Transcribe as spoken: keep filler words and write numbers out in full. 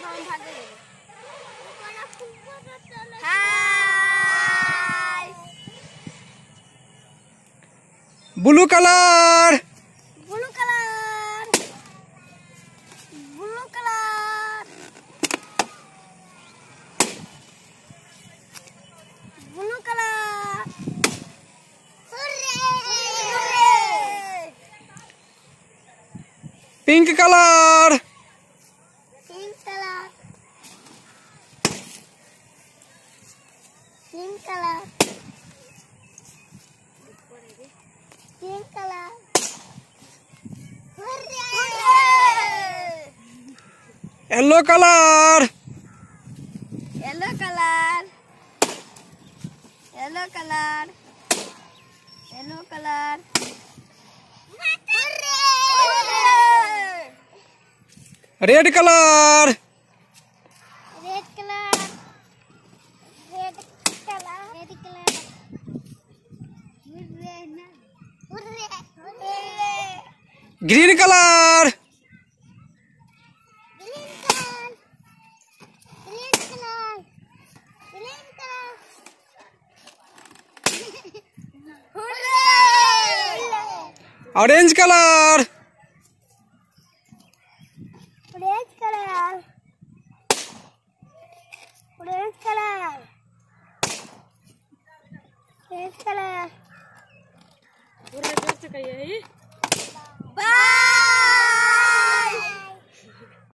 Blue colour blue colour blue colour blue colour pink colour pink colour pink colour pink colour yellow colour yellow colour yellow colour yellow colour red colour red colour red colour red colour green colour green colour green colour green colour orange colour orange colour orange colour orange colour पूरा जोर से कहिए।